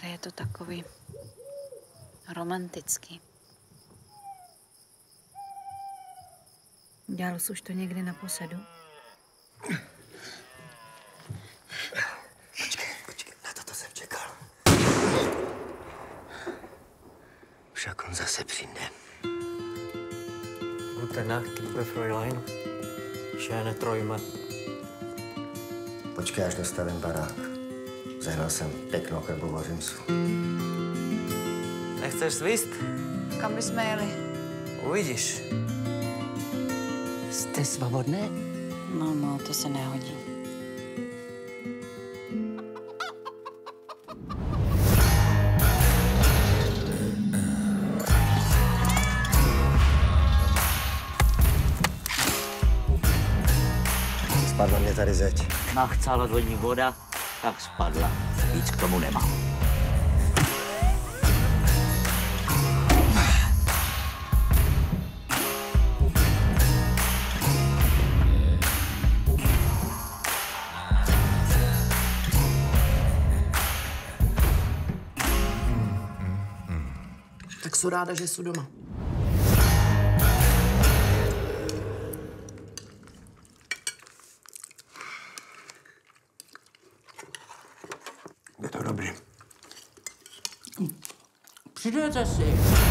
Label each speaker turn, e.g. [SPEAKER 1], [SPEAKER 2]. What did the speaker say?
[SPEAKER 1] Tady je to takový romantický. Dělal jsi už to někdy naposledy?
[SPEAKER 2] Počkej, na toto jsem čekal. Však on zase přijde.
[SPEAKER 3] Gute Nacht, liebe Fräulein. Schöne Träume.
[SPEAKER 2] Počkej, až dostavím barák. Zehnal jsem pěknou kebovou řimsu.
[SPEAKER 3] Nechceš svíst?
[SPEAKER 1] Kam bychom jeli?
[SPEAKER 3] Uvidíš.
[SPEAKER 2] Jste svobodné?
[SPEAKER 1] No, to se nehodí.
[SPEAKER 2] Spadla mě tady zeď.
[SPEAKER 4] Nachcala do ní voda, tak spadla. Víc k tomu nemám.
[SPEAKER 5] Tak jsou ráda, že jsou doma.
[SPEAKER 2] Je to dobrý.
[SPEAKER 5] Přidejte si.